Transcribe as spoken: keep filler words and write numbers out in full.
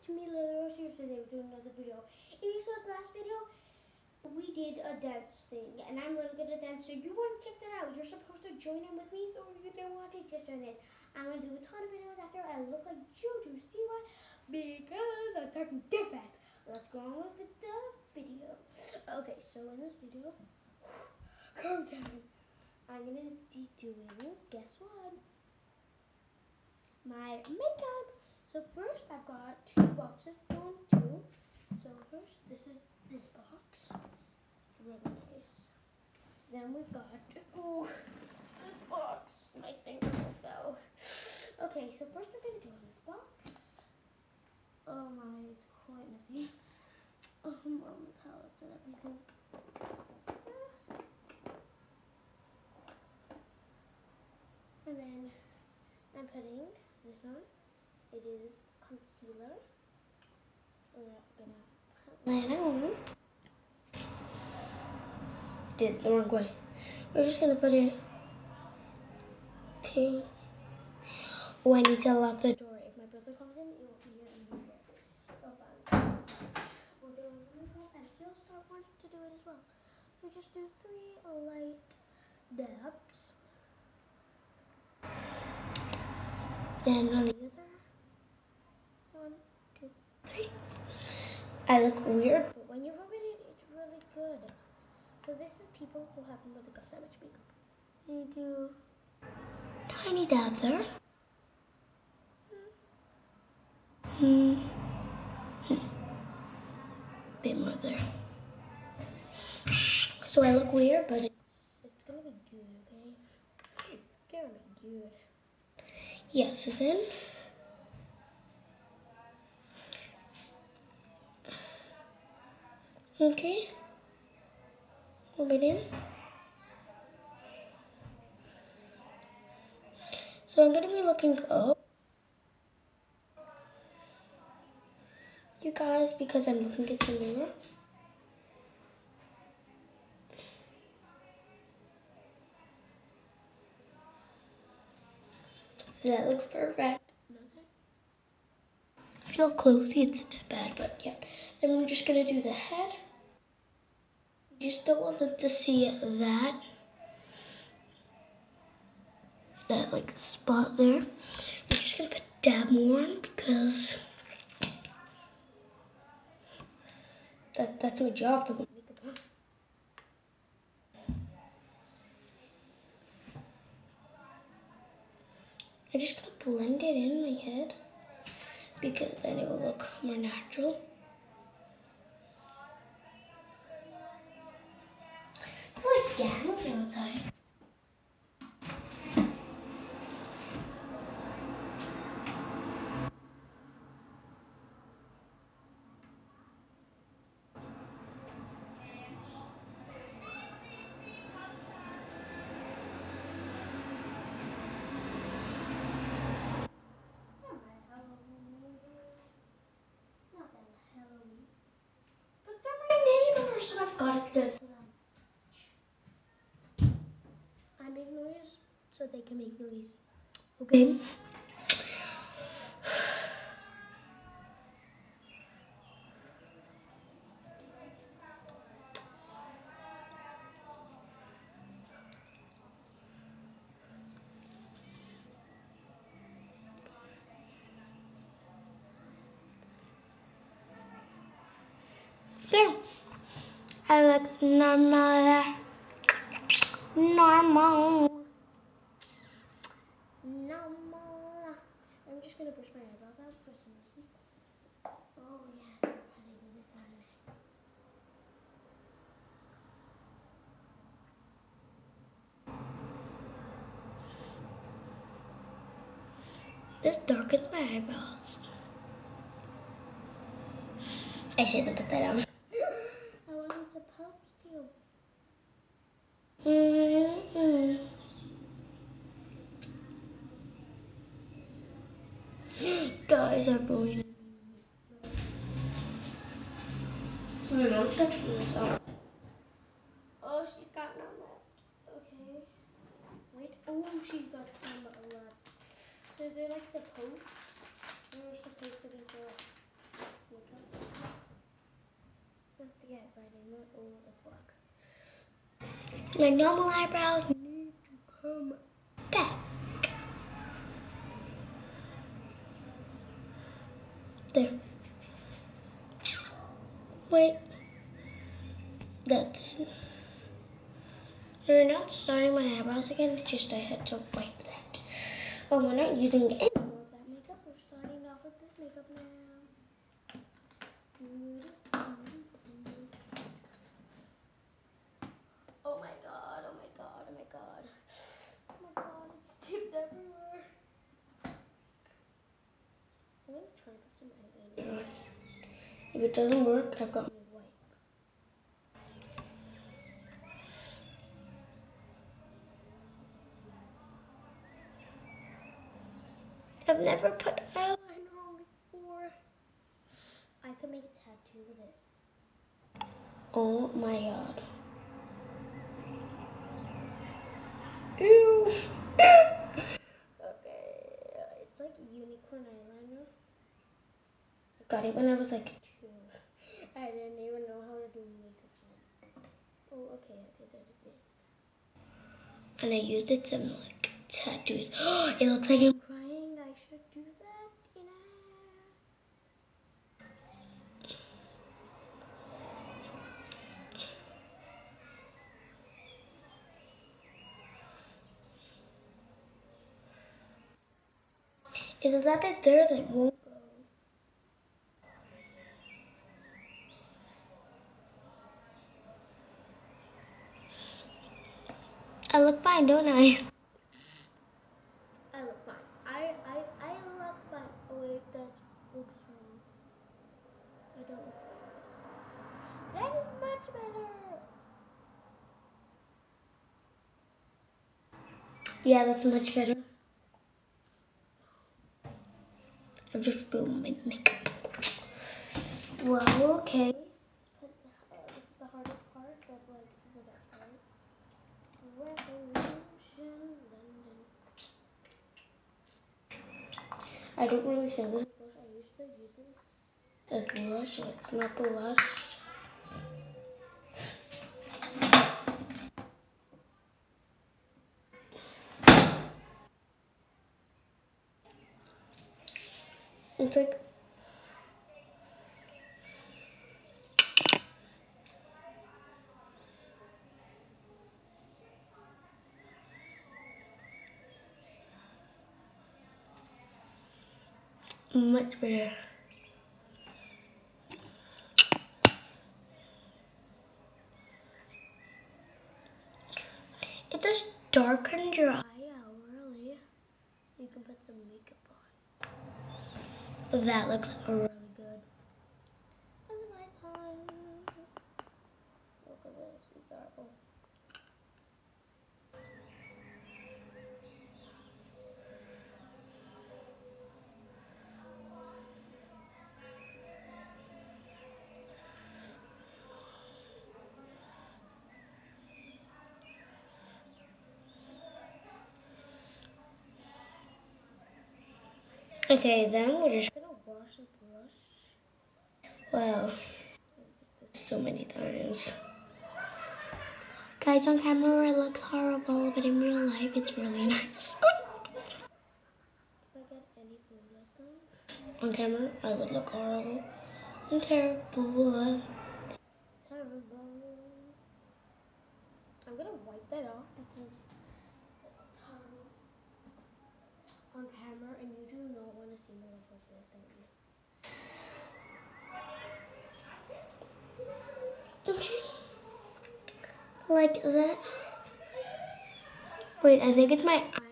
to me, Lily Rose. Here today we're doing another video. If you saw the last video, we did a dance thing, and I'm really good at dance, so you want to check that out. You're supposed to join in with me, so if you don't want to, just join in. I'm going to do a ton of videos after I look like Juju. See why? Because I'm talking too fast. Let's go on with the video. Okay, so in this video, calm down. I'm going to be doing, guess what? My makeup. So first I've got two boxes, one, two. So first this is this box, really nice. Then we've got, oh, this box, my finger fell. Okay, so first we're gonna do this box. Oh my, it's quite messy. Um, all the palettes and everything. And then I'm putting this on. It is concealer. We're gonna put that on. Did it the wrong way. We're just gonna put it to. Oh, I need to lock the door. If my brother comes in, it will be here and here. Oh, fine. We're doing makeup, and he'll start wanting to do it as well. We just do three light dabs. Then on the other, one, two, three. I look weird, but when you rub it in, it's really good. So this is people who haven't really got that much makeup. You do tiny dab there. Hmm. Hmm. Bit more there. So I look weird, but it's it's gonna be good, okay? It's gonna be good. Yeah, so then okay. Rub it in. So I'm gonna be looking up, you guys, because I'm looking at the mirror. That looks perfect. If you look closely, it's not bad, but yeah. Then we're just gonna do the head. You just don't want them to see that, that like spot there. We're just gonna put dab more on because that that's my job to put makeup on. I'm just gonna blend it in my head because then it will look more natural. It's like gangs outside. So I've got to do to them. I make noise so they can make noise. Okay? There. I look normal. Normal. Normal. I'm just gonna brush my eyebrows out for some reason. Oh yes, I'm putting this on. This darkens my eyebrows. I shouldn't put that on. I wasn't supposed to. Mm-hmm. Guys, I'm ruining. So my mom's got these on. Oh, she's got none left. Okay. Wait. Oh, she's got some left. So they're like supposed. They're supposed to be for My normal eyebrows need to come back. There. Wait. That's it. We're not starting my eyebrows again, just I had to wipe that. Oh, we're not using any more of that makeup. We're starting off with this makeup now. Oh my god, oh my god, oh my god. Oh my god, it's tipped everywhere. I'm gonna try to put some eyeliner on. If it doesn't work, I've got my wipe. I've never put eyeliner on before. I could make a tattoo with it. Oh my god. Ew. Okay, it's like unicorn eyeliner. I got it when I was like two. I didn't even know how to do makeup. Oh, okay, I did that again. And I used it to like tattoos. It looks like I'm crying. I should do that, you know. It's that bit there that won't go. I look fine, don't I? I look fine. I I I look fine. Oh wait, that looks fine. I don't look fine. That is much better. Yeah, that's much better. I've just ruined my makeup. Well, okay. Let's put the, uh, this is the hardest part, but like the best part. Revolution London. I don't really think this is blush. I usually use this as blush. It's not blush. It's like much better. It just darkened your eye out, really. You can put some makeup on. That looks really good. This is my time. Look at this, it's horrible. Okay, then we're just gonna wash the brush. Wow, so many times. Guys, on camera it looks horrible, but in real life it's really nice. If I get any food on camera, I would look horrible and terrible. Terrible. I'm gonna wipe that off because it's horrible on camera, and you do not want to see me look like this, don't you? Okay. Like that. Wait, I think it's my